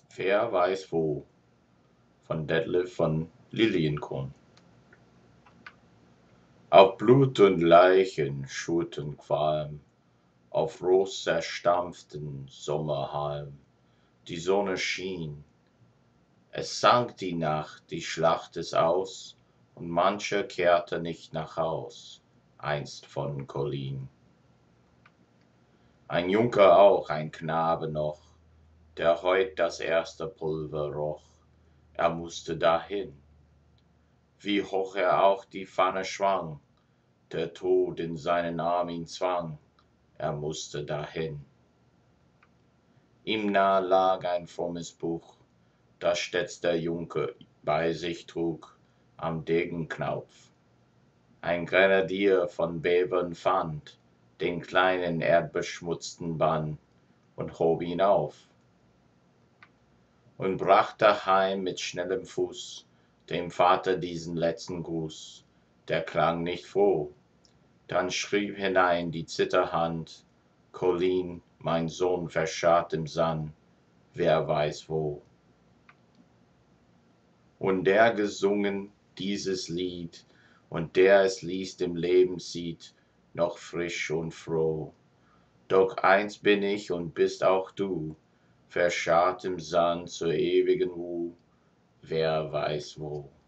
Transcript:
Wer weiß wo von Detlef von Lilienkorn. Auf Blut und Leichen schuten Qualm, auf rotzerstampften Sommerhalm. Die Sonne schien, es sank die Nacht, die Schlacht ist aus, und mancher kehrte nicht nach Haus, einst von Colin. Ein Junker auch, ein Knabe noch, der heut das erste Pulver roch, er mußte dahin. Wie hoch er auch die Fahne schwang, der Tod in seinen Arm ihn zwang, er mußte dahin. Ihm nah lag ein frommes Buch, das stets der Junker bei sich trug, am Degenknauf. Ein Grenadier von Bevern fand den kleinen erdbeschmutzten Bann und hob ihn auf und brachte heim mit schnellem Fuß dem Vater diesen letzten Gruß. Der klang nicht froh. Dann schrieb hinein die Zitterhand: Colin, mein Sohn, verscharrt im Sand, wer weiß wo. Und der gesungen dieses Lied, und der es liest im Leben sieht, noch frisch und froh. Doch eins bin ich und bist auch du, verscharrt im Sand zur ewigen Ruh, wer weiß wo.